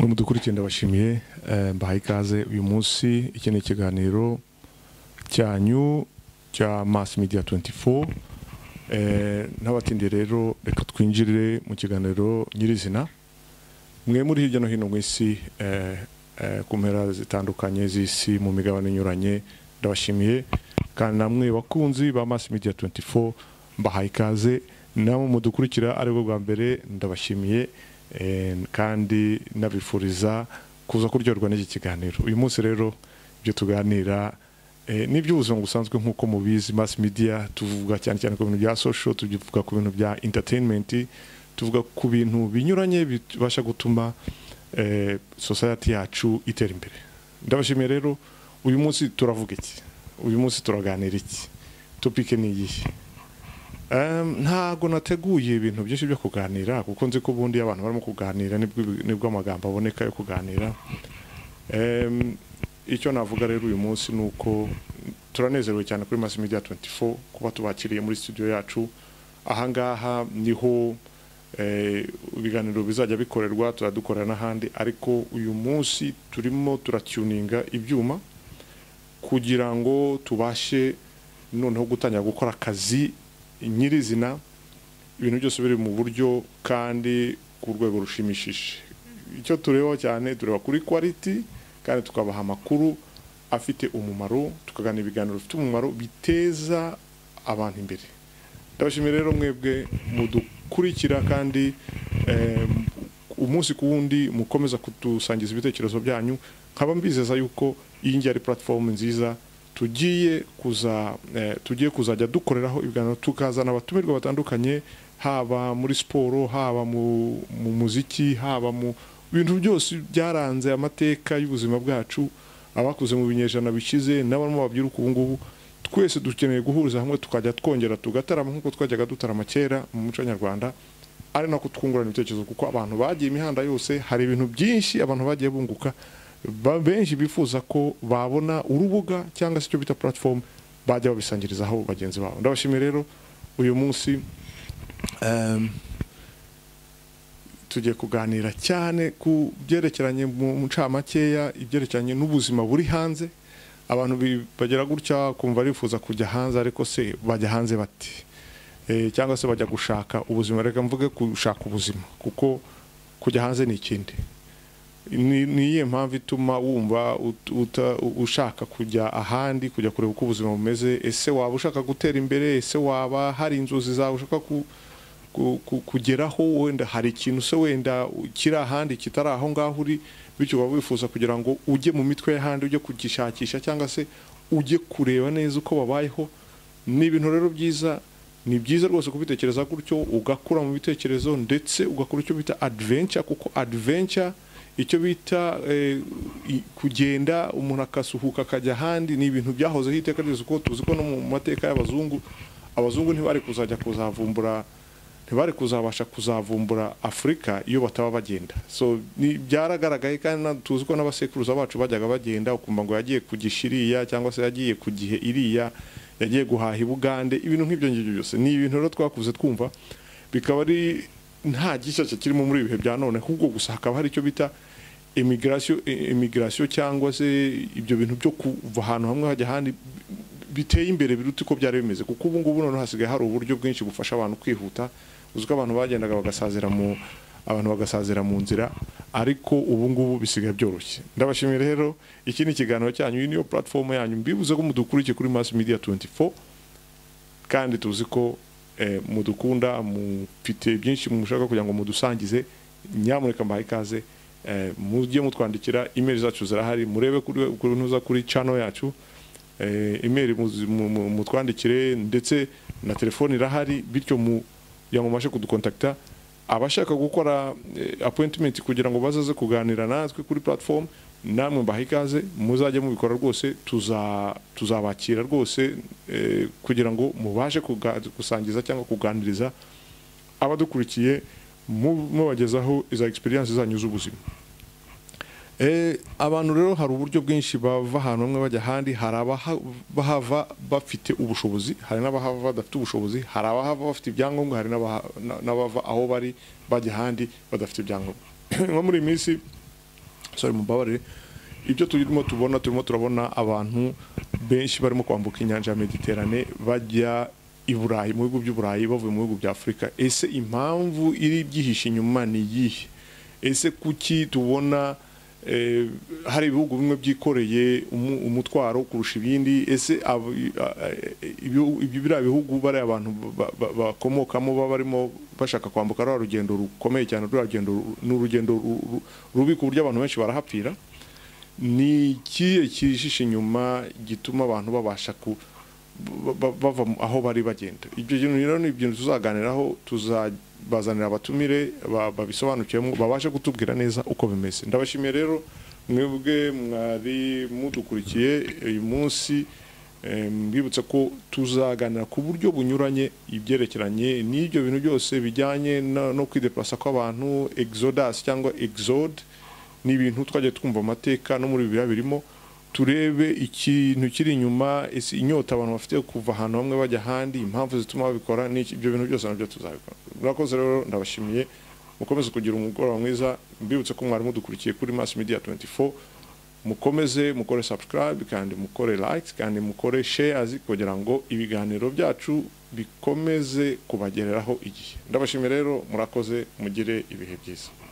Mudukurikiye ndabashimiye mbahaye ikaze uyu munsi iki ni ikiganiro cyanyu cya Mass Media 24 n'abatindi rero reka twinjirire mu kiganiro nyirizina mwe muri hirya no hino mu isi ku mpera zitandukanye z'isi mu migabane inyuranye ndabashimiye kandi namwe bakunzi ba Mass Media 24 mbahaye ikaze namwe mudukurikira ari bwo bwa mbere ndabashimiye kandi nabifuriza kuza kuryoherwa n'iki kiganiro uyu munsi rero ibyo tuganira n'iby'ubuzima busanzwe nk'uko mubizi Mass Media tuvuga cyane cyane ku bintu bya social, tuvuga ku bintu bya entertainment, tuvuga ku bintu binyuranye bibasha gutuma society yacu itera imbere. Ndabashimiye rero uyu munsi turavuga iki, uyu munsi turaganira iki, topic ni iyi. Ntago nateguye ibintu byinshi byo kuganira kuko nzi ko bundi abantu barimo kuganira nibwo amagambo aboneka yo kuganira. Icyo navuga rero uyu munsi nuko turanezerewe cyane kuri Mass Media 24 kuba tubakiriye muri studio yacu. Ahangaha niho ibiganiro bizajya bikorerwa, turadukorera n'ahandi, ariko uyu munsi turimo turatuninga ibyuma kugira ngo tubashe noneho gutangira gukora akazi nyirizina, ibintu byose biri mu buryo kandi ku rwego rushimishije. Icyo tureba cyane tureba kuri quality kandi tukabaha amakuru afite umumaro, tukagana ibiganiro bifite umumaro biteza abantu imbere. Ndabashimira rero mwebwe mudukurikira kandi umunsi ku wundi mukomeza kudusangiza ibitekerezo byanyu. Nkaba mbizeza yuko iyi ngiyi ari platform nziza tugiye kuzajya dukoreraho ibiganiro, tukazana abatumirwa batandukanye, haba muri siporo, haba mu muziki, haba mu bintu byose byaranze amateka y'ubuzima bwacu, abakuze mu binyejana bishize n'abarimo babyiruka ubu ngubu. Twese dukeneye guhuriza hamwe tukajya twongera tugatarama nk'uko twajyaga dutarama kera mu muco nyarwanda, ari nako twungurana ibitekerezo kuko abantu bagiye imihanda yose, hari ibintu byinshi abantu bagiye bunguka. Benshi bifuza ko babona urubuga cyangwa se icyo bita platform bajya babisangirizaho bagenzi babo. Ndabashimiye rero uyu munsi tugiye kuganira cyane ku byerekeranye mu ncamakeya, ibyerekeranye n'ubuzima buri hanze. Abantu bagera gutya kumva rifuza kujya hanze, ariko se bajya hanze bati cyangwa se bajya gushaka ubuzima. Reka mvuge gushaka ubuzima kuko kujya hanze ni ikindi. Niye mpamvu ituma wumva ushaka kujya ahandi, kujya kureba uko ubuzima bumeze. Ese waba ushaka gutera imbere? Ese waba hari inzozi zawe ushaka kugeraho? Wenda hari ikintu se wenda kiri ahandi kitari aho ngaho uri, bityo waba wifuza kugira ngo ujye mu mitwe y'ahandi, ujye kugishakisha cyangwa se ujye kureba neza uko babayeho. Ni ibintu rero byiza, ni byiza rwose kubitekereza gutyo, ugakura mu bitekerezo ndetse ugakora icyo bita adventure, kuko adventure icyo bita kugenda umuntu akasuhuka akajya ahandi ni ibintu byahozeho iteka ryose, kuko tuzi ko no mu mateka y'abazungu ntibari kuzabasha kuzavumbura Afrika iyo bataba bagenda. So byaragaragaye kandi tuzi ko n'abasekuruza bacu bajyaga bagenda, ukumva ngo yagiye kugishiriya cyangwa se yagiye ku gihe iriya, yagiye guhaha i Bugande. Ibintu nk'ibyo ngibyo byose ni ibintu rero twakuze twumva, bikaba ari nta gishyashya kirimo muri ibihe bya none, ahubwo gusa hakaba hari icyo bita immigration cyangwa se ibyo bintu byo kuva ahantu hamwe hajya ahandi biteye imbere biruta uko byari bimeze, kuko ubu ngubu none hasigaye hari uburyo bwinshi bufasha abantu kwihuta. Uzi ko abantu bagendaga bagasazira mu nzira, ariko ubu ngubu bisigaye byoroshye. Ndabashimiye rero, iki ni ikiganiro cyanyu, iyi niyo platform yanyu, mbibuze ko mudukurikiye kuri Mass Media 24 kandi tuzi ko mudukunda, mufite byinshi mushaka kugira ngo mudusangize. Nyamuneka mbahaye ikaze, mujye mutwandikira, email zacu zirahari, murebe kuri channel yacu, email mutwandikire, ndetse na telefone irahari, bityo yamumashe kudukontakta. Abashaka gukora appointment kugira ngo bazaze kuganira natwe kuri platform, namwe mbahaye ikaze, muzajye mubikora rwose, tuzabakira rwose kugira ngo mubashe gusangiza cyangwa kuganiriza abadukurikiye, mubagezaho iza experience zanyu z'ubuzima. Abantu rero hari uburyo bwinshi bava ahantu hamwe bajya ahandi. Hari abahava bafite ubushobozi, hari n'abahava badafite ubushobozi, hari abahava bafite ibyangombwa, hari n'abava aho bari bajya ahandi badafite ibyangombwa. Nko muri minsi sorry mubabarire ibyo turimo turabona abantu benshi barimo kwambuka inyanja ya Mediterane bajya i Burayi mu bihugu by'Uburayi bavuye mu bihugu bya Afrika. Ese impamvu iri byihishe inyuma ni yihe? Ese kuki tubona hari ibihugu bimwe byikoreye umutwaro kurusha ibindi? Ese ibyo bihugu bari abantu bakomokamo barimo bashaka kwambuka rugendo rukomeye cyane, n'urugendo rubi ku buryo abantu benshi barahapfira? Ni kiye kishishe inyuma gituma abantu babasha bava aho bari bagenda? Ibyo bintu rero ni ibintu tuzaganiraho, tuzabazanira abatumire babisobanukiyemo babashe kutubwira neza uko bimeze. Ndabashimiye rero mwebwe mwari mudukurikiye uyu munsi, mbibutse ko tuzaganira ku buryo bunyuranye ibyerekeranye n'ibyo bintu byose bijyanye no kwideplasa kw'abantu, exodus cyangwa exode. Ni ibintu twagiye twumva amateka no muri bibiliya birimo, turebe ikintu kiri inyuma, inyota abantu bafite kuva ahantu bamwe bajya ahandi, impamvu zituma babikora, ibyo bintu byose nabyo tuzabikora. Murakoze rero, ndabashimiye, mukomeze kugira umugoroba mwiza. Mbibutse ko mwari mudukurikiye kuri Mass Media 24, mukomeze mukore subscribe kandi mukore likes kandi mukore shares kugira ngo ibiganiro byacu bikomeze kubagereraho igihe. Ndabashimiye rero, murakoze, mugire ibihe byiza.